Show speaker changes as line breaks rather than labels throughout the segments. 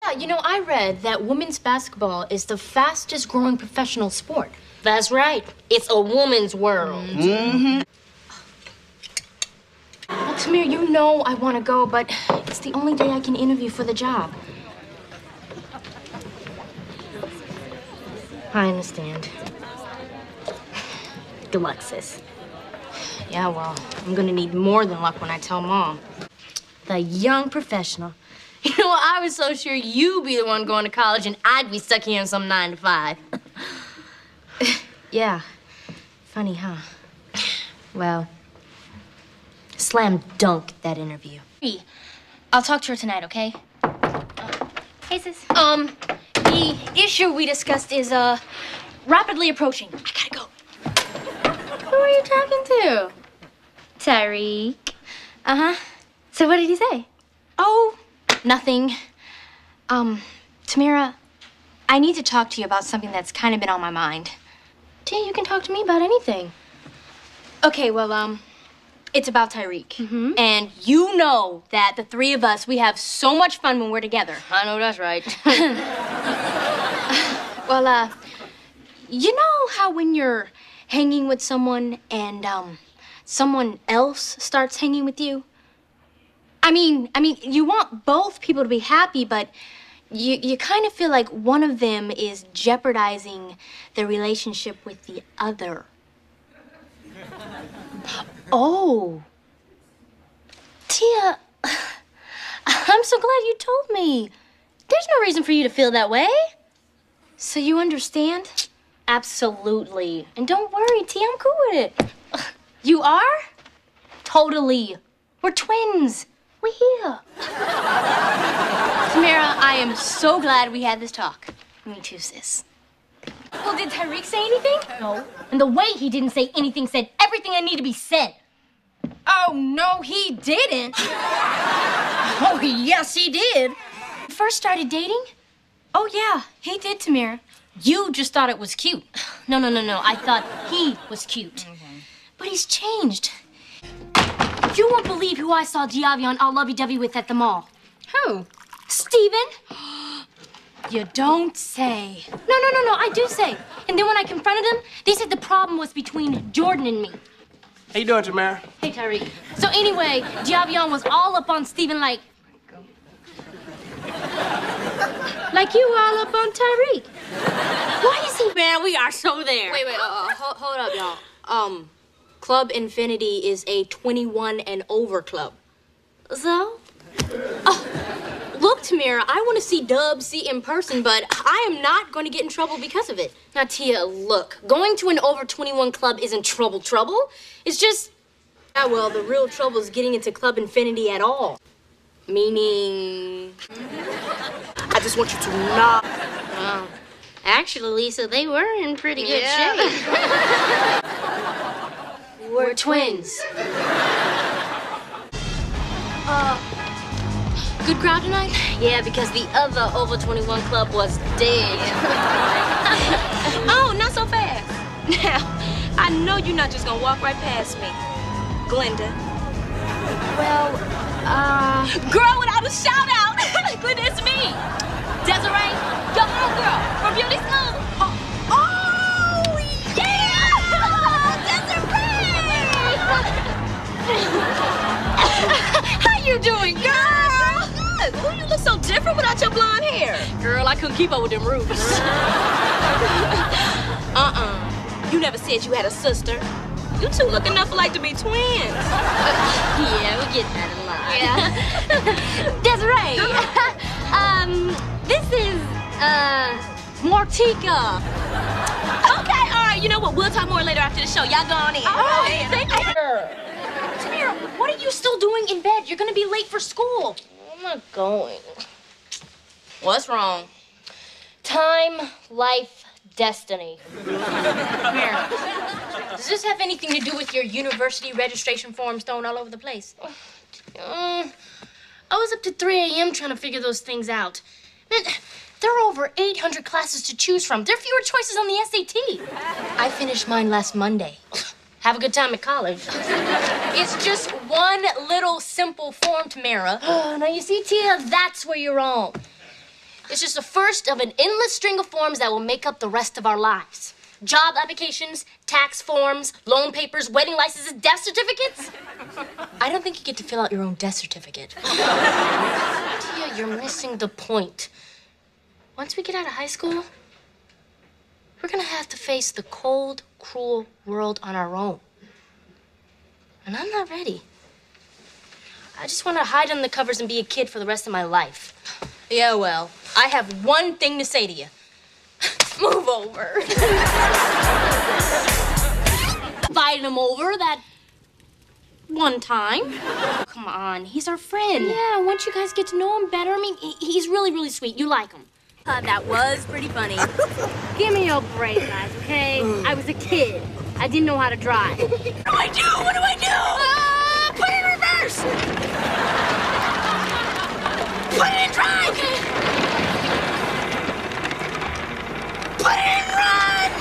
You know, I read that women's basketball is the fastest growing professional sport.
That's right. It's a woman's world.
Mm-hmm. Well, Tamir, you know I want to go, but it's the only day I can interview for the job.
I understand. Good luck, sis.
Yeah, well, I'm gonna need more than luck when I tell Mom.
The young professional. You know what? I was so sure you'd be the one going to college and I'd be stuck here in some 9 to 5.
Yeah. Funny, huh?
Well, slam dunk that interview.
I'll talk to her tonight, okay?
Hey, sis.
The issue we discussed is, rapidly approaching. I gotta go.
Who are you talking to?
Tyreek.
Uh-huh. So what did he say?
Oh, nothing. Tamara, I need to talk to you about something that's kind of been on my mind.
Tia, you can talk to me about anything.
Okay, well, it's about Tyreek.
Mm-hmm.
And you know that the three of us, we have so much fun when we're together.
I know that's right.
Well, you know how when you're hanging with someone and, someone else starts hanging with you? I mean, you want both people to be happy, but you kind of feel like one of them is jeopardizing the relationship with the other.
Oh. Tia, I'm so glad you told me. There's no reason for you to feel that way.
So you understand?
Absolutely. And don't worry, Tia, I'm cool with it.
You are?
Totally.
We're twins.
We're here.
Tamara, I am so glad we had this talk.
Me too, sis.
Well, did Tyreek say anything?
No. And the way he didn't say anything said everything that needed to be said.
Oh, no, he didn't.
Oh, yes, he did.
First started dating? Oh, yeah, he did, Tamara.
You just thought it was cute. No. I thought he was cute.
Mm-hmm.
But he's changed. You won't believe who I saw Diavion all lovey-dovey with at the mall.
Who?
Steven.
You don't say.
No, I do say. And then when I confronted them, they said the problem was between Jordan and me.
How you doing, Tamara?
Hey, Tyreek. So anyway, Diavion was all up on Steven like you all up on Tyreek. Why is he?
Man, we are so there.
Wait, hold up, y'all. Club Infinity is a 21 and over club. So? Oh, look, Tamara, I want to see Dub C in person, but I am not going to get in trouble because of it. Now, Tia, look, going to an over 21 club isn't trouble. It's just, well, the real trouble is getting into Club Infinity at all. Meaning?
I just want you to not.
Well, actually, Lisa, they were in pretty good shape. We're twins. Good crowd tonight? Yeah, because the other over 21 club was dead.
Oh, not so fast. Now, I know you're not just gonna walk right past me, Glenda.
Well,
Girl without a shout out. Glenda, it's me. Desiree, your homegirl from Beauty School. Oh, yeah! Desiree! How you doing, girl? Good. Ooh, you look so different without your blonde hair.
girl, I couldn't keep up with them roots.
You never said you had a sister. You two look enough alike to be twins.
Yeah, we get that a lot.
Yeah.
Desiree, this is, Martika.
Okay, all right. You know what? We'll talk more later after the show. Y'all go on in.
All right, thank you. Tamara, what are you still doing in bed? You're gonna be late for school. I'm not going.
What's wrong?
Time, life, destiny.
Tamara, does this have anything to do with your university registration forms thrown all over the place?
I was up to 3 a.m. trying to figure those things out. Man, there are over 800 classes to choose from. There are fewer choices on the SAT. I finished mine last Monday. Have a good time at college.
It's just one little simple form, Tamara.
Now, you see, Tia, that's where you're wrong. It's just the first of an endless string of forms that will make up the rest of our lives. Job applications, tax forms, loan papers, wedding licenses, death certificates. I don't think you get to fill out your own death certificate. Tia, you're missing the point. Once we get out of high school, we're gonna have to face the cold, cruel world on our own. And I'm not ready. I just want to hide under the covers and be a kid for the rest of my life. Yeah, well, I have one thing to say to you. Move over. Invited him over that one time. Come on, he's our friend. Yeah, once you guys get to know him better, I mean, he's really, really sweet. You like him.
That was pretty funny.
Give me a break, guys, okay? I was a kid. I didn't know how to drive.
What do I do? What do I do? Put it in reverse! Put it in drive! Put it in run!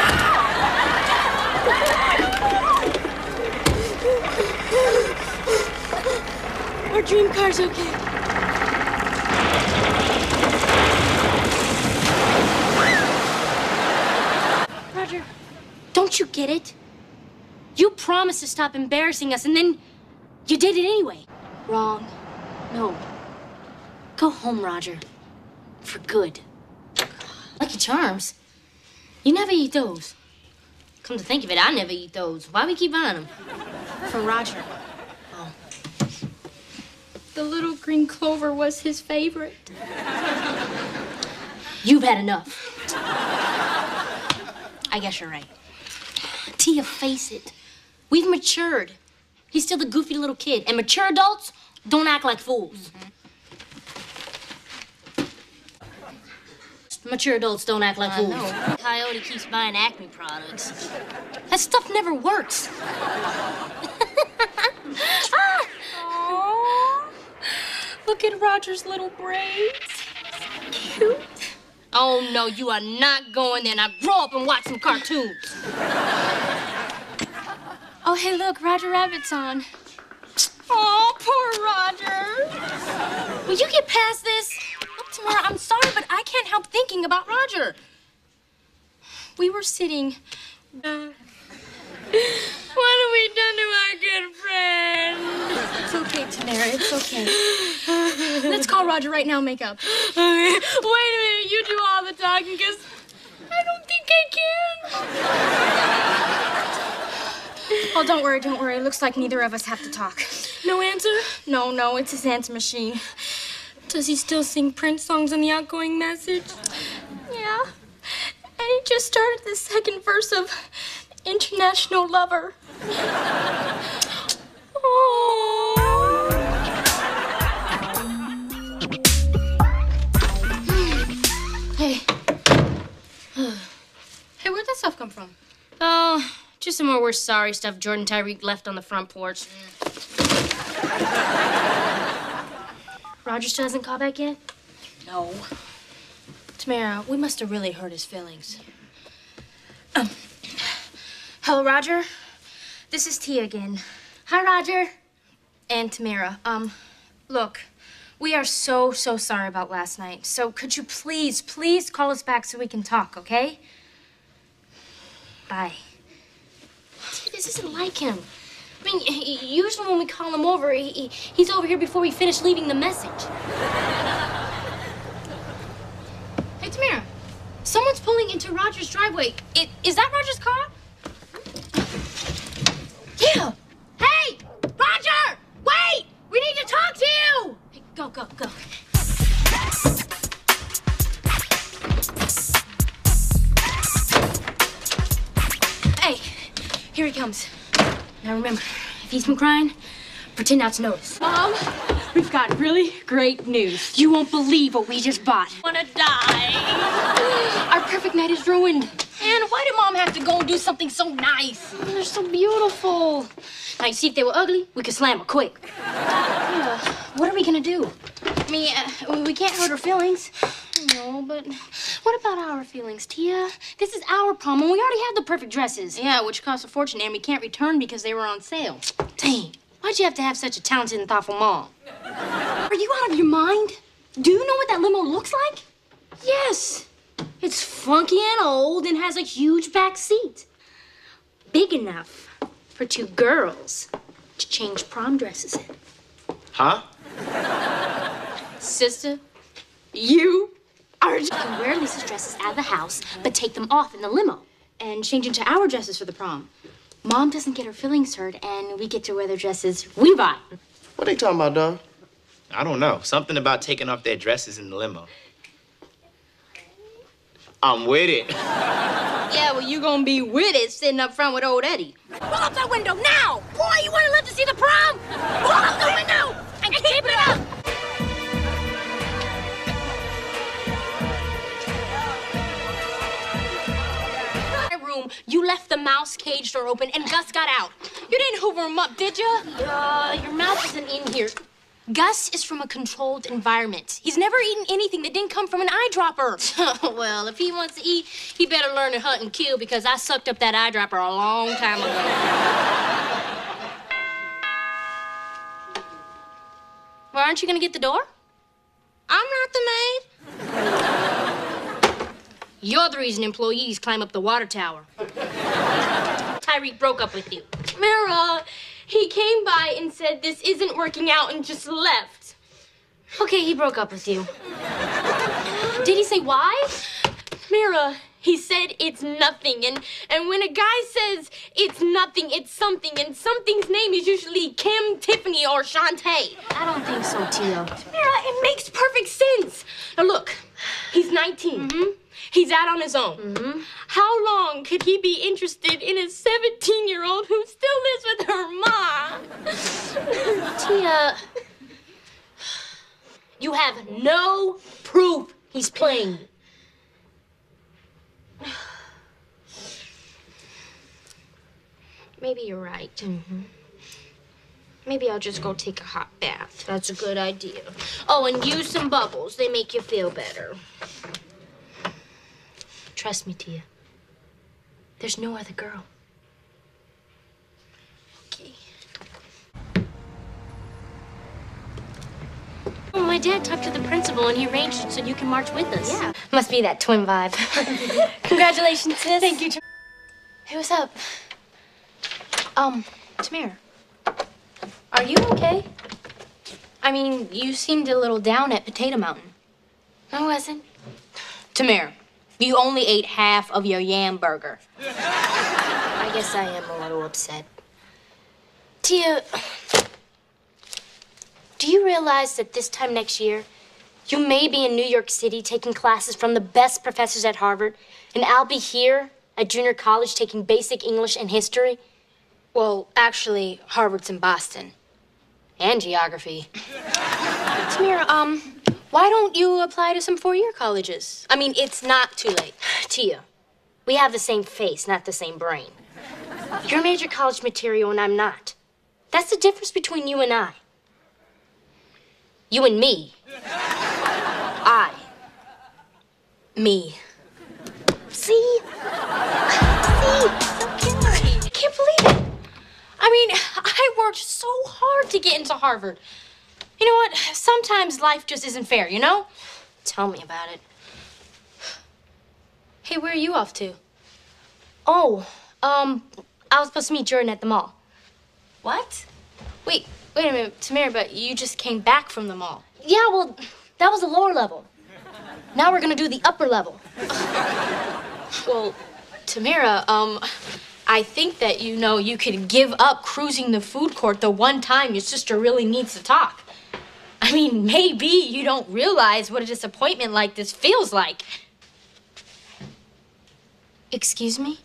Our dream car's okay. Roger, don't you get it? You promised to stop embarrassing us, and then you did it anyway. Wrong. No. Go home, Roger. For good. Lucky Charms? You never eat those. Come to think of it, I never eat those. Why we keep buying them? For Roger. Oh. The little green clover was his favorite. You've had enough. I guess you're right. Tia, face it. We've matured. He's still the goofy little kid. And mature adults don't act like fools. Mature adults don't act like fools. No. Coyote keeps buying Acme products. That stuff never works.
Aww. Look at Roger's little braids.
Cute. Oh, no, you are not going there. Now grow up and watch some cartoons. Oh, hey, look, Roger Rabbit's on.
Oh, poor Roger.
Will you get past this? Look, Tamara, I'm sorry, but I can't help thinking about Roger. We were sitting...
What have we done to our good friend?
It's okay, Tamara, it's okay. Let's call Roger right now and make up.
Okay. Wait a minute, you do all the talking, because I don't think I can.
Oh, don't worry, don't worry. It looks like neither of us have to talk.
No answer?
No, it's his answer machine. Does he still sing Prince songs on the outgoing message?
Yeah. And he just started the second verse of International Lover.
Hey.
Hey, where'd that stuff come from?
Oh, just some more We're Sorry stuff Jordan Tyreek left on the front porch. Roger still hasn't called back yet?
No.
Tamara, we must have really hurt his feelings. Hello, Roger. This is Tia again. Hi, Roger. And Tamara. Look, we are so sorry about last night. So could you please call us back so we can talk, okay? Bye. Tia, this isn't like him. I mean, usually when we call him over, he's over here before we finish leaving the message. Hey, Tamara. Someone's pulling into Roger's driveway. Is that Roger's car? Yeah. Hey, Roger! Wait! We need to talk to you! Hey, go. Hey, here he comes. Now remember, if he's been crying, pretend not to notice.
Mom, we've got really great news.
You won't believe what we just bought.
I wanna die.
Our perfect night is ruined.
And why did Mom have to go and do something so nice?
They're so beautiful.
Now, you see, if they were ugly, we could slam her quick.
Yeah.
What are we gonna do? I mean, we can't hurt her feelings. No, but what about our feelings, Tia? This is our prom, and we already have the perfect dresses.
Yeah, which cost a fortune, and we can't return because they were on sale.
Dang, why'd you have to have such a talented and thoughtful mom? Are you out of your mind? Do you know what that limo looks like?
Yes. It's funky and old and has a huge back seat. Big enough for two girls to change prom dresses in.
Huh?
Sister, you are... You can wear Lisa's dresses out of the house, but take them off in the limo and change into our dresses for the prom. Mom doesn't get her feelings hurt, and we get to wear the dresses we buy.
What they talking about, Don?
I don't know. Something about taking off their dresses in the limo. I'm with it.
Yeah, well, you gonna be with it sitting up front with old Eddie.
Roll up that window now! Boy, you want to live to see the prom? Roll up the window and keep it up! Room, you left the mouse cage door open and Gus got out. You didn't hoover him up, did you? Your mouth isn't in here. Gus is from a controlled environment. He's never eaten anything that didn't come from an eyedropper. Well, if he wants to eat, he better learn to hunt and kill because I sucked up that eyedropper a long time ago. Well, aren't you gonna get the door? I'm not the maid. You're the reason employees climb up the water tower. Tyreek broke up with you. Mara, he came by and said this isn't working out and just left. Okay, he broke up with you. Did he say why? Mara, he said it's nothing. And when a guy says it's nothing, it's something. And something's name is usually Kim, Tiffany, or Shantae.
I don't think so, Tio.
Mara, it makes perfect sense. Now look, he's 19. Mm-hmm. He's out on his own. Mm-hmm. How long could he be interested in a 17-year-old who still lives with her mom?
Tia,
you have no proof he's playing. Maybe you're right. Mm-hmm. Maybe I'll just go take a hot bath. That's a good idea. Oh, and use some bubbles. They make you feel better. Trust me, Tia. There's no other girl. Okay. Oh, my dad talked to the principal and he arranged it so you can march with us.
Yeah. Must be that twin vibe. Congratulations, sis.
Thank you.
Hey, what's up? Tamera. Are you okay? I mean, you seemed a little down at Potato Mountain.
I wasn't.
Tamera, you only ate half of your yam burger. I guess I am a little upset. Tia, do you realize that this time next year, you may be in New York City taking classes from the best professors at Harvard, and I'll be here at junior college taking basic English and history? Well, actually, Harvard's in Boston. And geography. Tamera, why don't you apply to some four-year colleges? I mean, it's not too late. Tia, we have the same face, not the same brain. You're major college material and I'm not. That's the difference between you and I. You and me. Me. See? See? I can't believe it. I mean, I worked so hard to get into Harvard. You know what? Sometimes life just isn't fair, you know? Tell me about it. Hey, where are you off to? Oh, I was supposed to meet Jordan at the mall. What? Wait a minute, Tamera, but you just came back from the mall. Yeah, well, that was the lower level. Now we're gonna do the upper level. Well, Tamera, I think that, you know, you could give up cruising the food court the one time your sister really needs to talk. I mean, maybe you don't realize what a disappointment like this feels like. Excuse me?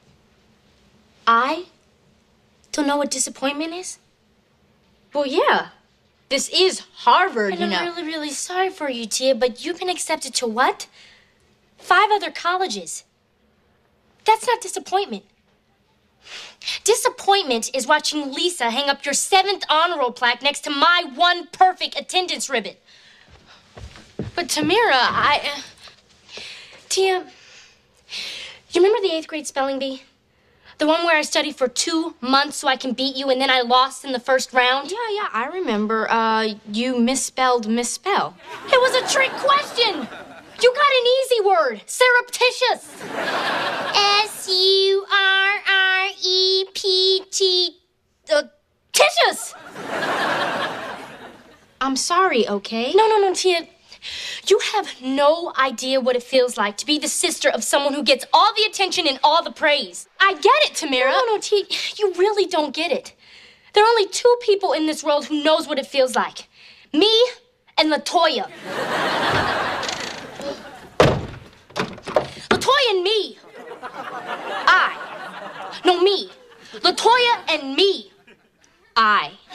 I don't know what disappointment is? Well, yeah. This is Harvard, you know. I'm really, really sorry for you, Tia, but you've been accepted to what? 5 other colleges. That's not disappointment. Disappointment is watching Lisa hang up your 7th honor roll plaque next to my one perfect attendance ribbon. But Tamera, Tia, you remember the 8th grade spelling bee? The one where I studied for 2 months so I can beat you and then I lost in the first round? Yeah, I remember. You misspelled misspell. It was a trick question. You got an easy
Surreptitious. Surreptitious.
I'm sorry, okay?
No, Tia. You have no idea what it feels like to be the sister of someone who gets all the attention and all the praise. I get it, Tamera. No, Tia, you really don't get it. There are only two people in this world who knows what it feels like. Me and LaToya. LaToya and me. Me. LaToya and me.
I.